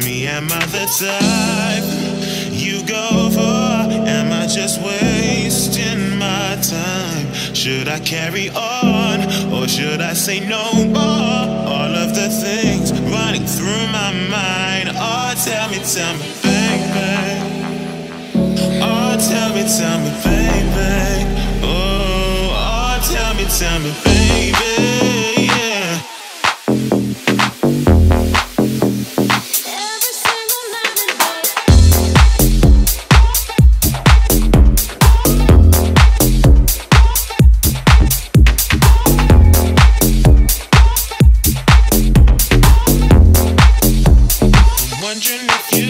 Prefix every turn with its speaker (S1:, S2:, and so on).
S1: me, am I the type you go for? Am I just wasting my time? Should I carry on or should I say no more? All of the things running through my mind. Oh, tell me, baby. Oh, tell me, baby. Oh, tell me, baby. Yeah. Wondering if you